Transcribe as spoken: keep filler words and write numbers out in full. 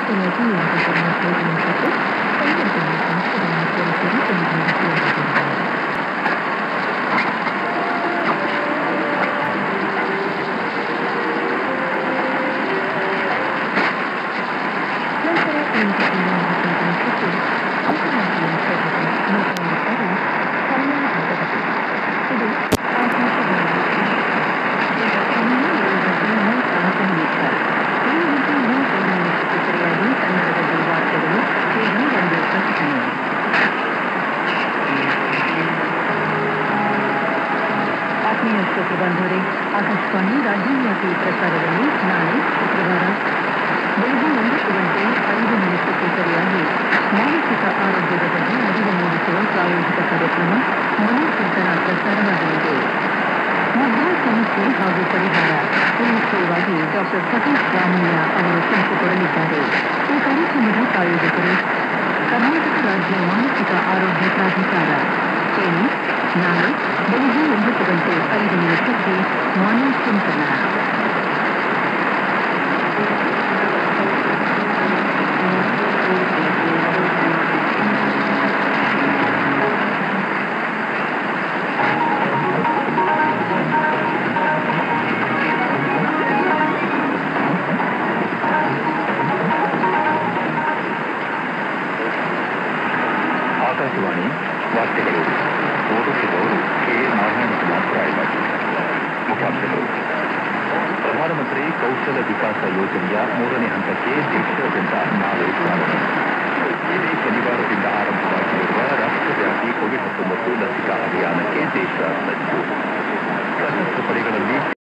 ಸರಿಯಾಗಿ ಯೋಜನೆಗಳನ್ನು ಕೈಗೊಳ್ಳುತ್ತಿದ್ದು ಕೈಗಾರಿಕೆಗಳ ಸಂಸ್ಥೆಗಳನ್ನು ಪೂರೈಸಲು ಕೇಂದ್ರೀಕರಿಸಿದ್ದಾರೆ. ನಂತರ ಕೈಗಾರಿಕೆಗಳ ಸಂಸ್ಥೆ ಅಂತಾರಾಷ್ಟ್ರೀಯ ಕ್ಷೇತ್ರದಲ್ಲಿ ಮಾತನಾಡುತ್ತಾರೆ ಕಲ್ಯಾಣ ಭಗವತಿ. ಇದು ಸರಿಯಾಗಿ ಕನ್ನಡದಲ್ಲಿ ವಾರ್ತೆಗಳು ಕೇಳಿ ಒಂದು ಪ್ರಕಟಣೆ. ಆತ್ಮೀಯ ಶ್ರೋತೃ ಬಂಧುಗಳೇ, ಆಕಾಶವಾಣಿ ರಾಜ್ಯವ್ಯಾಪಿ ಪ್ರಸಾರದಲ್ಲಿ ನಾಳೆ ಶುಕ್ರವಾರ ಬೆಳಗ್ಗೆ ಒಂಬತ್ತು ಗಂಟೆ ಐದು ನಿಮಿಷಕ್ಕೆ ಸರಿಯಾಗಿ ಮಾನಸಿಕ ಆರೋಗ್ಯದ ಬಗ್ಗೆ ಅರಿವು ಮೂಡಿಸುವ ಪ್ರಾಯೋಜಿಕ ಕಾರ್ಯಕ್ರಮ ಮನೋಚಿಂತನ ಪ್ರಸಾರವಾಗಲಿದೆ. ಮಧ್ಯ ಸಮಸ್ಯೆ ಹಾಗೂ ಪರಿಹಾರ ಈ ವಿಷಯವಾಗಿ ಡಾಕ್ಟರ್ ಸತೀಶ್ ರಾಮಯ್ಯ ಅವರು ತಿಳಿಸಿಕೊಡಲಿದ್ದಾರೆ. ಈ ಕಾರ್ಯಕ್ರಮದ ಪ್ರಾಯೋಜಕರು ಕರ್ನಾಟಕ ರಾಜ್ಯ ಮಾನಸಿಕ ಆರೋಗ್ಯ ಪ್ರಾಧಿಕಾರ. ಕೇಳಿ ನಾಳೆ ಬೆಳಗ್ಗೆ ಒಂಬತ್ತು ಗಂಟೆ ಐದು ನಿಮಿಷಕ್ಕೆ ಮನೋಚಿಂತನ. ಆಕಾಶವಾಣಿ ವಾರ್ತೆಗಳು. ಓದುತ್ತಿದ್ದವರು ಕೆ ನಾರಾಯಣಕುಮಾರ್ ರಾಯಬಾಗ್. ಮುಖ್ಯಾಂಶಗಳು: ಪ್ರಧಾನಮಂತ್ರಿ ಕೌಶಲ ವಿಕಾಸ ಯೋಜನೆಯ ಮೂರನೇ ಹಂತಕ್ಕೆ ದೇಶಾದ್ಯಂತ ನಾಳೆ ಚಾಲನೆ. ಇದೇ ಶನಿವಾರದಿಂದ ಆರಂಭವಾಗಿರುವ ರಾಷ್ಟ್ರವ್ಯಾಪಿ ಕೋವಿಡ್ ಹತ್ತೊಂಬತ್ತು ಲಸಿಕಾ ಅಭಿಯಾನಕ್ಕೆ ದೇಶ ಸಜ್ಜು. ಸಶಸ್ತ್ರ ಪಡೆಗಳಲ್ಲಿ